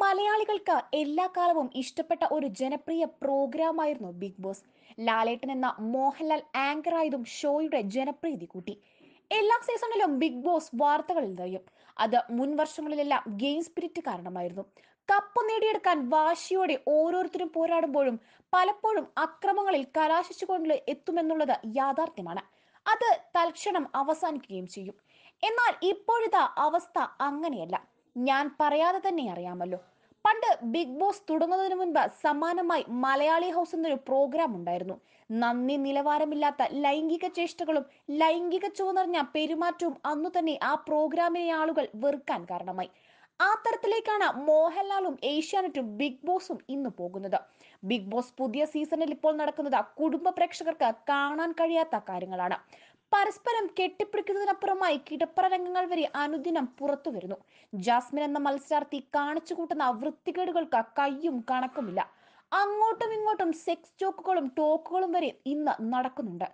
മലയാളികൾക്ക് എല്ലാ കാലവും ഇഷ്ടപ്പെട്ട ഒരു ജനപ്രിയ പ്രോഗ്രാമായിരുന്നു ബിഗ് ബോസ്. ലാലേട്ടൻ എന്ന മോഹൻലാൽ ആങ്കറായതും ഷോയുടെ ജനപ്രീതി കൂട്ടി. എല്ലാ സീസണിലും ബിഗ് ബോസ് വാർത്തകളിൽ നിറയും. അത് മുൻ വർഷങ്ങളിലെല്ലാം ഗെയിം സ്പിരിറ്റ് കാരണമായിരുന്നു. കപ്പ് നേടിയെടുക്കാൻ വാശിയോടെ ഓരോരുത്തരും പോരാടുമ്പോഴും പലപ്പോഴും അക്രമങ്ങളിൽ കലാശിച്ചുകൊണ്ട് എത്തുമെന്നുള്ളത് യാഥാർത്ഥ്യമാണ്. അത് തൽക്ഷണം അവസാനിക്കുകയും ചെയ്യും. എന്നാൽ ഇപ്പോഴത്തെ അവസ്ഥ അങ്ങനെയല്ല. ഞാൻ പറയാതെ തന്നെ അറിയാമല്ലോ. പണ്ട് ബിഗ് ബോസ് തുടങ്ങുന്നതിന് മുൻപ് സമാനമായി മലയാളി ഹൗസ് എന്നൊരു പ്രോഗ്രാം ഉണ്ടായിരുന്നു. നന്ദി നിലവാരമില്ലാത്ത ലൈംഗിക ചേഷ്ടകളും ലൈംഗിക ചുവന്നറിഞ്ഞ പെരുമാറ്റവും അന്നു തന്നെ ആ പ്രോഗ്രാമിനെ ആളുകൾ വെറുക്കാൻ കാരണമായി. ആ തരത്തിലേക്കാണ് മോഹൻലാലും ഏഷ്യാനെറ്റും ബിഗ് ബോസും ഇന്ന് പോകുന്നത്. ബിഗ് ബോസ് പുതിയ സീസണിൽ ഇപ്പോൾ നടക്കുന്നത് കുടുംബ പ്രേക്ഷകർക്ക് കാണാൻ കഴിയാത്ത കാര്യങ്ങളാണ്. പരസ്പരം കെട്ടിപ്പിടിക്കുന്നതിനപ്പുറമായി കിടപ്പറ രംഗങ്ങൾ വരെ അനുദിനം പുറത്തു വരുന്നു. ജാസ്മിൻ എന്ന മത്സരാർത്ഥി കാണിച്ചു കൂട്ടുന്ന വൃത്തികേടുകൾക്ക് കയ്യും കണക്കുമില്ല. അങ്ങോട്ടും ഇങ്ങോട്ടും സെക്സ് ജോക്കുകളും ടോക്കുകളും വരെ ഇന്ന് നടക്കുന്നുണ്ട്.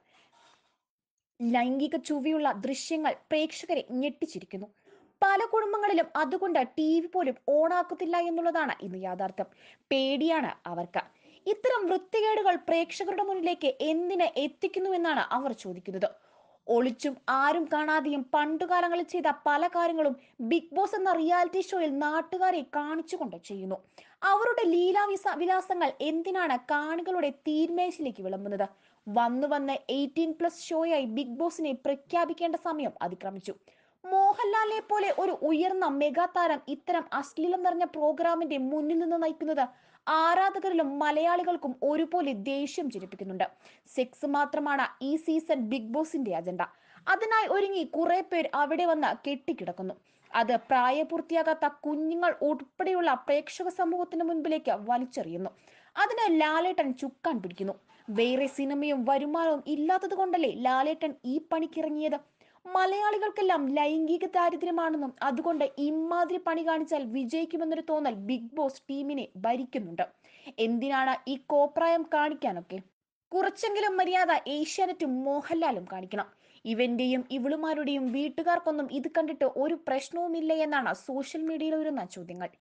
ലൈംഗിക ചുവയുള്ള ദൃശ്യങ്ങൾ പ്രേക്ഷകരെ ഞെട്ടിച്ചിരിക്കുന്നു. പല കുടുംബങ്ങളിലും അതുകൊണ്ട് TV പോലും ഓണാക്കത്തില്ല എന്നുള്ളതാണ് ഇന്ന് യാഥാർത്ഥ്യം. പേടിയാണ് അവർക്ക്. ഇത്തരം വൃത്തികേടുകൾ പ്രേക്ഷകരുടെ മുന്നിലേക്ക് എന്തിന് എത്തിക്കുന്നു എന്നാണ് അവർ ചോദിക്കുന്നത്. ഒളിച്ചും ആരും കാണാതെയും പണ്ടുകാലങ്ങളിൽ ചെയ്ത പല കാര്യങ്ങളും ബിഗ് ബോസ് എന്ന റിയാലിറ്റി ഷോയിൽ നാട്ടുകാരെ കാണിച്ചുകൊണ്ട് ചെയ്യുന്നു. അവരുടെ വിലാസങ്ങൾ എന്തിനാണ് കാണികളുടെ തീന്മേശയിലേക്ക് വിളമ്പുന്നത്? വന്നു വന്ന് 18+ ഷോയായി ബിഗ് ബോസിനെ പ്രഖ്യാപിക്കേണ്ട സമയം അതിക്രമിച്ചു. മോഹൻലാലിനെ പോലെ ഒരു ഉയർന്ന മെഗാ താരം ഇത്തരം അശ്ലീലം നിറഞ്ഞ പ്രോഗ്രാമിന്റെ മുന്നിൽ നിന്ന് നയിക്കുന്നത് ആരാധകരിലും മലയാളികൾക്കും ഒരുപോലെ ദേഷ്യം ജനിപ്പിക്കുന്നുണ്ട്. സെക്സ് മാത്രമാണ് ഈ സീസൺ ബിഗ് ബോസിന്റെ അജണ്ട. അതിനായി ഒരുങ്ങി കുറെ പേർ അവിടെ വന്ന് കെട്ടിക്കിടക്കുന്നു. അത് പ്രായപൂർത്തിയാകാത്ത കുഞ്ഞുങ്ങൾ ഉൾപ്പെടെയുള്ള പ്രേക്ഷക സമൂഹത്തിന് മുൻപിലേക്ക് വലിച്ചെറിയുന്നു. അതിന് ലാലേട്ടൻ ചുക്കാൻ പിടിക്കുന്നു. വേറെ സിനിമയും വരുമാനവും ഇല്ലാത്തത് കൊണ്ടല്ലേ ലാലേട്ടൻ ഈ പണിക്കിറങ്ങിയത്? മലയാളികൾക്കെല്ലാം ലൈംഗിക ദാരിദ്ര്യമാണെന്നും അതുകൊണ്ട് ഇമാതിരി പണി കാണിച്ചാൽ വിജയിക്കുമെന്നൊരു തോന്നൽ ബിഗ് ബോസ് ടീമിനെ ഭരിക്കുന്നുണ്ട്. എന്തിനാണ് ഈ കോപ്രായം കാണിക്കാനൊക്കെ? കുറച്ചെങ്കിലും മര്യാദ ഏഷ്യാനെറ്റും മോഹൻലാലും കാണിക്കണം. ഇവന്റെയും ഇവളുമാരുടെയും വീട്ടുകാർക്കൊന്നും ഇത് കണ്ടിട്ട് ഒരു പ്രശ്നവുമില്ല എന്നാണ് സോഷ്യൽ മീഡിയയിൽ വരുന്ന ചോദ്യങ്ങൾ.